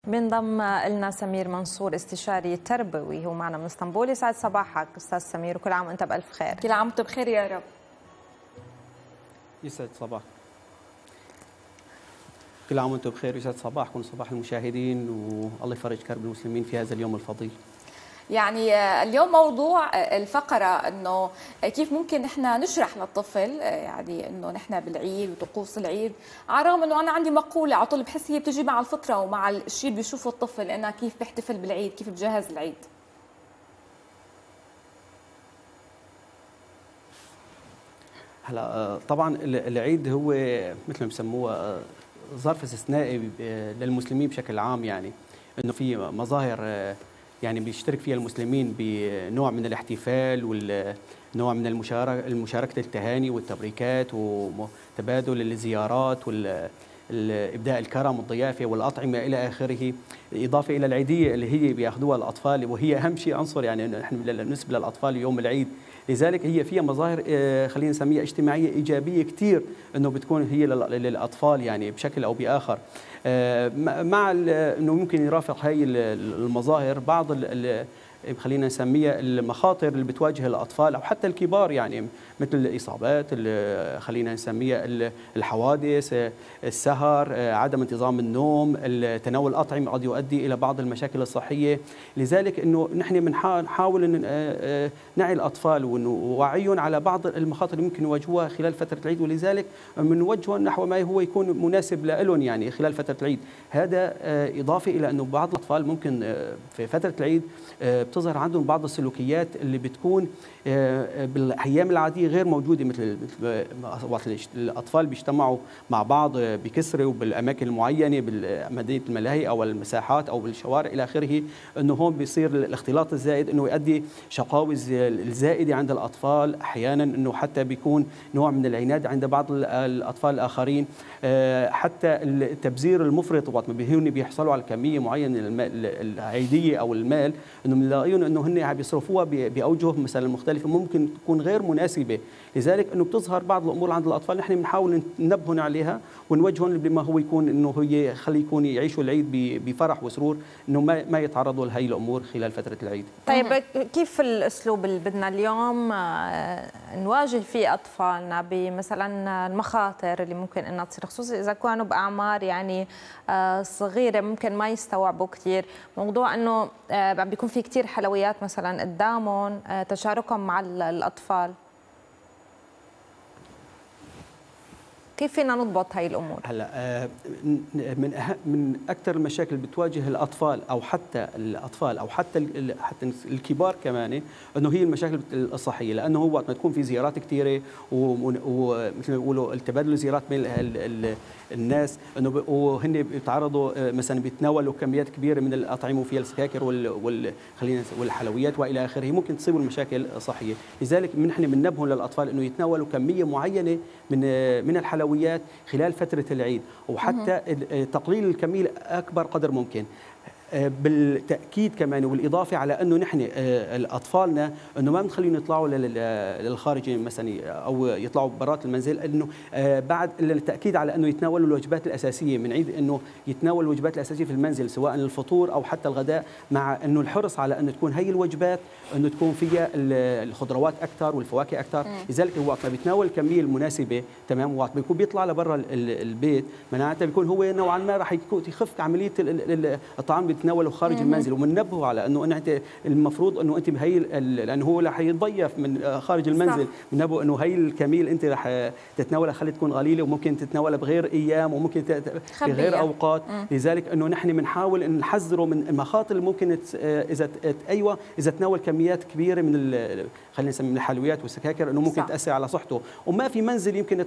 بينضم لنا سمير منصور استشاري تربوي، هو معنا من اسطنبول. يسعد صباحك استاذ سمير، وكل عام وانت بالف خير. كل عام وانت بخير يا رب. يسعد صباح، كل عام وانتم بخير، يسعد صباحكم صباح المشاهدين، والله يفرج كرب المسلمين في هذا اليوم الفضيل. يعني اليوم موضوع الفقرة انه كيف ممكن نحن نشرح للطفل يعني انه نحن بالعيد وطقوس العيد، على الرغم انه انا عندي مقولة على طول بحس هي بتجي مع الفطرة ومع الشيء اللي بيشوفه الطفل، انه كيف بيحتفل بالعيد، كيف بجهز العيد. هلا طبعا العيد هو مثل ما بسموه ظرف استثنائي للمسلمين بشكل عام، يعني انه في مظاهر يعني بيشترك فيها المسلمين بنوع من الاحتفال ونوع من المشاركة التهاني والتبريكات وتبادل الزيارات إبداء الكرم والضيافة والأطعمة إلى آخره، إضافة إلى العيدية اللي هي بياخذوها الأطفال، وهي أهم شيء عنصر يعني نحن بالنسبة للأطفال يوم العيد. لذلك هي فيها مظاهر خلينا نسميها اجتماعية إيجابية كثير، إنه بتكون هي للأطفال يعني بشكل أو بآخر، مع إنه ممكن يرافق هاي المظاهر بعض خلينا نسميها المخاطر اللي بتواجه الاطفال او حتى الكبار، يعني مثل الاصابات، خلينا نسميها الحوادث، السهر، عدم انتظام النوم، تناول الاطعمه قد يؤدي الى بعض المشاكل الصحيه. لذلك انه نحن بنحاول ان نعي الاطفال ونوعيهم على بعض المخاطر اللي ممكن يواجهوها خلال فتره العيد، ولذلك بنوجههم نحو ما هو يكون مناسب لهم يعني خلال فتره العيد. هذا اضافه الى انه بعض الاطفال ممكن في فتره العيد بتظهر عندهم بعض السلوكيات اللي بتكون بالايام العاديه غير موجوده، مثل وقت الاطفال بيجتمعوا مع بعض بكثره وبالاماكن المعينه بمدينه الملاهي او المساحات او بالشوارع الى اخره، انه هون بيصير الاختلاط الزائد انه يؤدي شقاوه الزائده عند الاطفال، احيانا انه حتى بيكون نوع من العناد عند بعض الاطفال الاخرين، حتى التبذير المفرط وقت ما بيحصلوا على كميه معينه العيديه او المال، انه بنلاقيهم انه هن عم بيصرفوها باوجه مثلا مختلفه ممكن تكون غير مناسبه. لذلك انه بتظهر بعض الامور عند الاطفال نحن بنحاول ننبههم عليها ونوجههم بما هو يكون انه هي خلي يكون يعيشوا العيد بفرح وسرور، انه ما يتعرضوا لهي الامور خلال فتره العيد. طيب كيف الاسلوب اللي بدنا اليوم نواجه فيه اطفالنا بمثلا المخاطر اللي ممكن انها تصير، خصوصا اذا كانوا باعمار يعني صغيره ممكن ما يستوعبوا كثير موضوع انه عم بيكون في كثير حلويات مثلا قدامهم، تشاركهم مع الاطفال، كيف فينا نضبط هاي الامور؟ هلا من اكثر المشاكل اللي بتواجه الاطفال او حتى حتى الكبار كمان، انه هي المشاكل الصحيه، لانه هو وقت ما تكون في زيارات كثيره ومثل ما بيقولوا التبادل الزيارات بين الناس، انه وهن بيتعرضوا مثلا بيتناولوا كميات كبيره من الاطعمه وفيها السكاكر والحلويات والى اخره، ممكن تصيب المشاكل صحيه. لذلك نحن بننبههم للاطفال انه يتناولوا كميه معينه من الحلويات خلال فترة العيد، وحتى تقليل الكمية أكبر قدر ممكن. بالتأكيد كمان والإضافة على أنه نحن أطفالنا أنه ما بنخليهم يطلعوا للخارج مثلا أو يطلعوا برات المنزل، أنه بعد التأكيد على أنه يتناولوا الوجبات الأساسية من عيد، أنه يتناول الوجبات الأساسية في المنزل سواء الفطور أو حتى الغداء، مع أنه الحرص على أنه تكون هي الوجبات أنه تكون فيها الخضروات أكثر والفواكه أكثر. لذلك هو وقت ما بيتناول الكمية المناسبة تمام، وقت بيكون بيطلع لبرا البيت معناتها بيكون هو نوعا ما راح يخف عملية الطعام تناوله خارج المنزل، ومننبهه على انه انت المفروض انه انت بهي لانه هو رح يتضيف من خارج المنزل، بننبهه انه هي الكميه اللي انت رح تتناولها خلي تكون قليله وممكن تتناولها بغير ايام وممكن بغير اوقات. لذلك انه نحن بنحاول ان نحذره من المخاطر اللي ممكن اذا تناول كميات كبيره من خلينا نسمي من الحلويات والسكاكر، انه ممكن تاثر على صحته، وما في منزل يمكن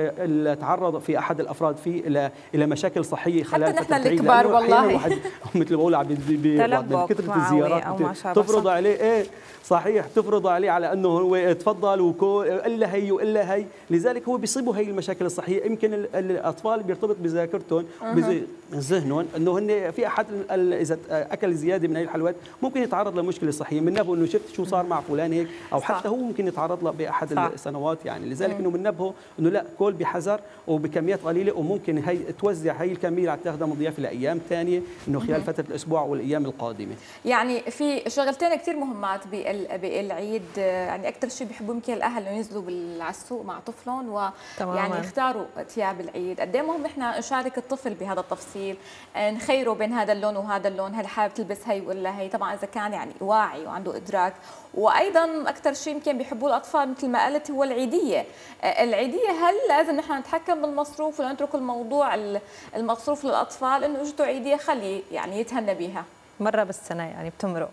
يتعرض في احد الافراد فيه الى مشاكل صحيه خلال فتره العيد. حتى نحن الكبار والله مثل بقول من كثره الزيارات تفرض عليه ايه صحيح، تفرض عليه على انه هو تفضل الا هي والا هي، لذلك هو بيصيبوا هي المشاكل الصحيه. يمكن الاطفال بيرتبط بذاكرتهم بذهنهم انه هن في احد اذا اكل زياده من هي الحلويات ممكن يتعرض لمشكله صحيه، بننبهه انه شفت شو صار مع فلان هيك، او حتى هو ممكن يتعرض له باحد السنوات يعني. لذلك انه بننبهه انه لا، كل بحذر وبكميات قليله، وممكن هي توزع هي الكميه اللي تاخذها مضيافه لايام ثانيه انه خلال فتره الاسبوع والايام القادمه. يعني في شغلتين كثير مهمات بالعيد، يعني اكثر شيء بيحبوا يمكن الاهل انه ينزلوا على السوق مع طفلهم ويعني يختاروا ثياب العيد. قد ايه مهم احنا نشارك الطفل بهذا التفصيل، نخيره بين هذا اللون وهذا اللون، هل حابب تلبس هي ولا هي، طبعا اذا كان يعني واعي وعنده ادراك. وايضا اكثر شيء يمكن بيحبوه الاطفال مثل ما قلت هو العيديه. العيديه هل لازم نحن نتحكم بالمصروف ولا نترك الموضوع المصروف للاطفال انه اجته عيديه خليه يعني يتهنى بها مره بالسنه يعني بتمرق؟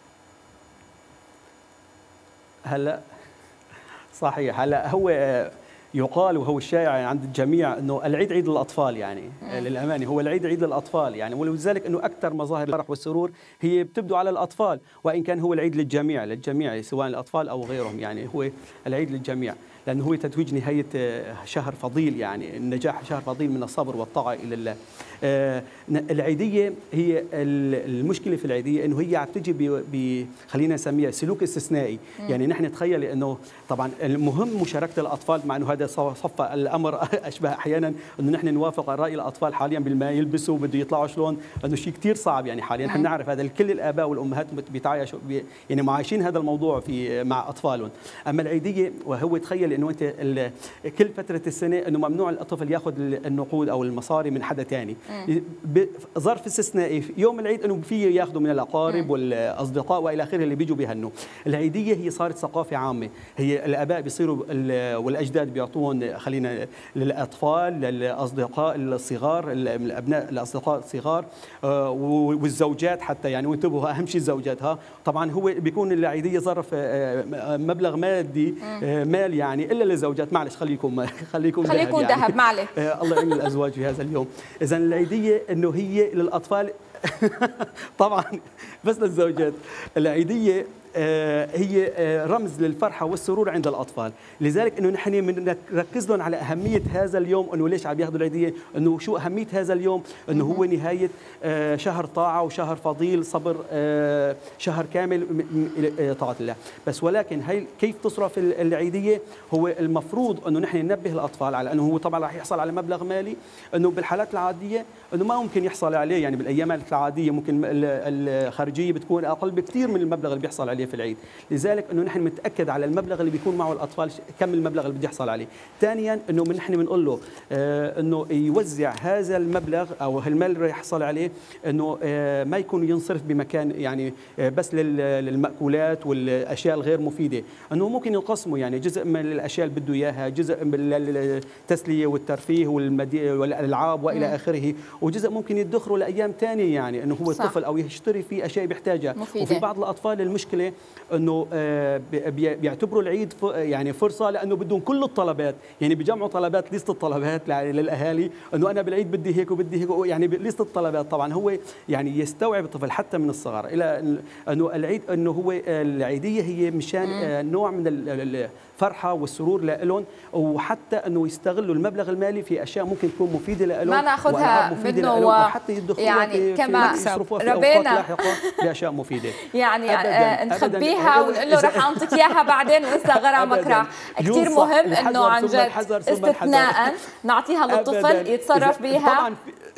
هلا صحيح، هلا هو يقال وهو الشائع عند الجميع انه العيد عيد للاطفال يعني للامانه، هو العيد عيد للاطفال يعني، ولذلك انه اكثر مظاهر الفرح والسرور هي بتبدو على الاطفال، وان كان هو العيد للجميع سواء الاطفال او غيرهم يعني، هو العيد للجميع لانه هو تتويج نهايه شهر فضيل يعني، النجاح شهر فضيل من الصبر والطاعه الى الله. العيديه هي المشكله في العيديه انه هي عم تجي خلينا نسميها سلوك استثنائي، يعني نحن نتخيل انه طبعا المهم مشاركه الاطفال، مع انه هذا صفى الامر اشبه احيانا انه نحن نوافق راي الاطفال حاليا بالما يلبسوا بده يطلعوا شلون، انه شيء كثير صعب يعني حاليا. نحن نعرف هذا، كل الاباء والامهات بيتعايشوا يعني معايشين هذا الموضوع مع اطفالهم. اما العيديه وهو تخيل انه انت كل فتره السنه انه ممنوع الطفل ياخذ النقود او المصاري من حدا ثاني، ظرف استثنائي يوم العيد انه فيه ياخذوا من الاقارب والاصدقاء والى اخره اللي بيجوا بيهنوا. العيديه هي صارت ثقافه عامه، هي الاباء بيصيروا والاجداد بيعطون خلينا للاطفال للاصدقاء الصغار، الابناء الاصدقاء الصغار والزوجات حتى يعني، وانتبهوا اهم شيء الزوجات ها. طبعا هو بيكون العيديه ظرف مبلغ مادي مال يعني الا للزوجات، معلش خليكم ذهب يعني. معلش الله يعين الازواج في هذا اليوم. اذا العيديه انه هي للاطفال طبعا بس للزوجات. العيديه هي رمز للفرحه والسرور عند الاطفال، لذلك انه نحن بنركز لهم على اهميه هذا اليوم، انه ليش عم ياخذوا العيديه، انه شو اهميه هذا اليوم، انه هو نهايه شهر طاعه وشهر فضيل صبر، شهر كامل طاعه الله. بس ولكن هي كيف تصرف العيديه، هو المفروض انه نحن ننبه الاطفال على انه هو طبعا راح يحصل على مبلغ مالي، انه بالحالات العاديه انه ما ممكن يحصل عليه، يعني بالايام العاديه ممكن الخارجيه بتكون اقل بكثير من المبلغ اللي بيحصل عليه في العيد. لذلك انه نحن متاكد على المبلغ اللي بيكون معه الاطفال كم المبلغ اللي بده يحصل عليه. ثانيا انه نحن بنقول له انه يوزع هذا المبلغ او هالمال اللي يحصل عليه، انه ما يكون ينصرف بمكان يعني بس للمأكولات والاشياء الغير مفيده، انه ممكن ينقسموا يعني جزء من الاشياء اللي بده اياها، جزء من التسليه والترفيه والالعاب والى اخره، وجزء ممكن يدخروا لايام ثانيه يعني انه هو الطفل او يشتري فيه اشياء بيحتاجها. وفي بعض الاطفال المشكله انه بيعتبروا العيد يعني فرصه لانه بدهم كل الطلبات، يعني بيجمعوا طلبات ليست الطلبات للاهالي، انه انا بالعيد بدي هيك وبدي هيك يعني ليست الطلبات. طبعا هو يعني يستوعب الطفل حتى من الصغر الى انه العيد انه هو العيديه هي مشان نوع من الفرحه والسرور لهم، وحتى انه يستغلوا المبلغ المالي في اشياء ممكن تكون مفيده لهم، ما ناخذها منه وحتى يدخلوا يعني كما يصرفوها في اوقات لاحقه باشياء مفيده يعني نخبيها ونقول له رح اعطيك اياها بعدين ولسه غرامك راح. كثير مهم انه عن جد استثناء نعطيها للطفل يتصرف بها. طبعا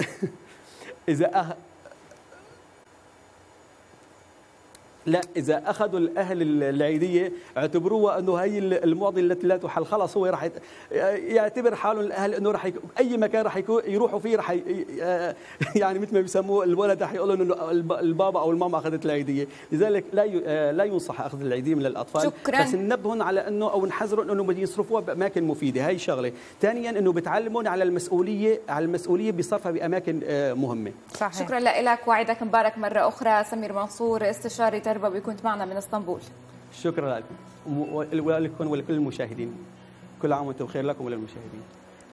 إذا أخذوا الأهل العيدية اعتبروها أنه هي المعضلة التي لا تحل، خلاص هو راح يعتبر حاله الأهل أنه راح أي مكان راح يروحوا فيه راح يعني مثل ما بيسموه الولد راح يقولوا أنه البابا أو الماما أخذت العيدية. لذلك لا ينصح أخذ العيدية من الأطفال. شكرا. بس ننبههم على أنه أو نحذرهم أنه بدهم يصرفوها بأماكن مفيدة، هاي شغلة. ثانيا أنه بتعلمون على المسؤولية بصرفها بأماكن مهمة. صحيح. شكرا لك، وعيدك مبارك مرة أخرى. سمير منصور استشاري تربوي كنت معنا من اسطنبول. شكرا لكم ولكل المشاهدين، كل عام وانتم بخير لكم وللمشاهدين.